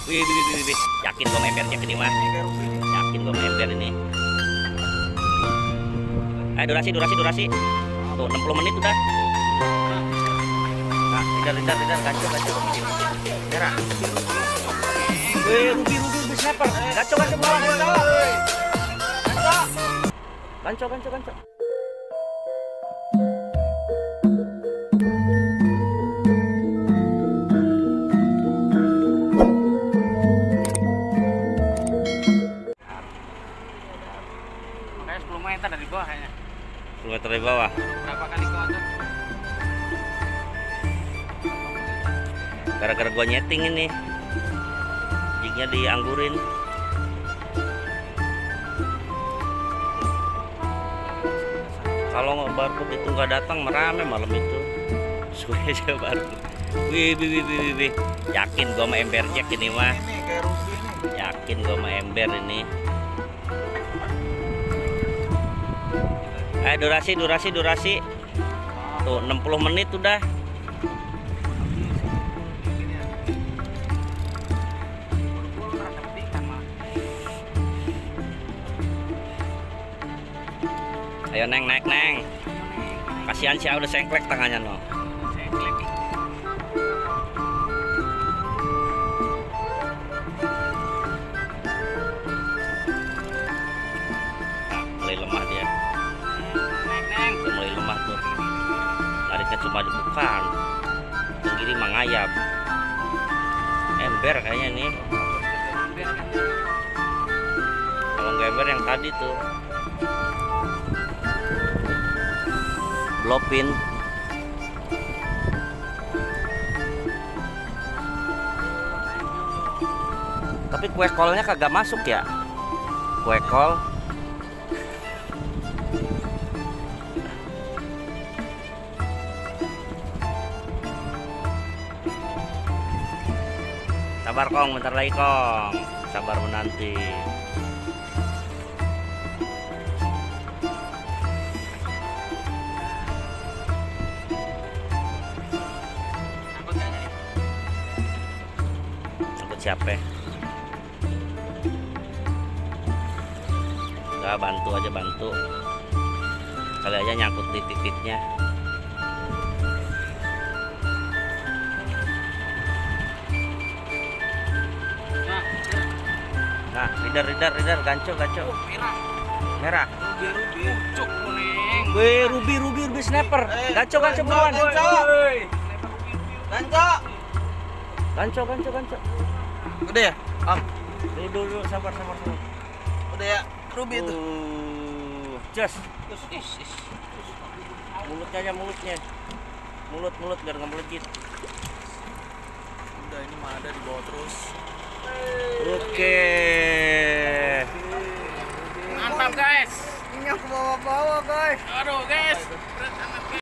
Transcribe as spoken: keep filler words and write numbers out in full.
Wih, wih, wih, wih. Yakin gua member Jack ini mah. Yakin gua member ini. Eh, durasi, durasi, durasi. Tuh, enam puluh menit udah. Nah, lidah, lidah, lidah, gancok, gancok. Merah. Wih, rubi, rubi, rubi sniper. Gancok, gancok, bawah, gancok. Gancok, gancok, gancok. Makanya sepuluh meter dari bawah kayaknya. sepuluh meter dari bawah. Berapa kali kau tuh? Gara-gara gua nyeting ini. Jignya dianggurin. Kalau barcode itu nggak datang merame malam itu. Suwe aja baru. Wih, wih, wih, wih, wih. Yakin gua sama ember Jack ini mah. Yakin gua sama ember ini. Eh, durasi, durasi, durasi. Tuh, enam puluh menit udah. Ayo neng, naik neng. Kasihan sih udah sengklek tangannya no. Nah, mulai lemah dia. Neng, neng. Udah mulai lemah tuh. Lariknya cuma bukan. Yang kiri mangayap. Ember kayaknya nih. Kalau nggak ember yang tadi tuh. Blopin. Tapi kue kolnya kagak masuk ya. Kue kol. Sabar Kong, bentar lagi Kong. Sabar menanti. Siapa? Enggak, bantu aja bantu. Kali aja nyangkut di titiknya. Nah, leader, leader, leader, gancok, gancok. Merah. Merah. Rubi, rubi. Cuk, kuning. Wih, rubi, rubi, rubi sniper. Gancok, gancok kawan. Gancok. Gancok, gancok, gancok. Udah ya? Am. Dulu, dulu, dulu, sabar, sabar, sabar. Udah ya? Rubi itu. Uh, Just. Terus, is, is. Mulutnya aja mulutnya. Mulut, mulut biar nggak melejit. Udah, ini mah ada di bawah terus. Oke. Mantap guys. Ini ke bawah-bawah guys. Aduh guys. Berat amat.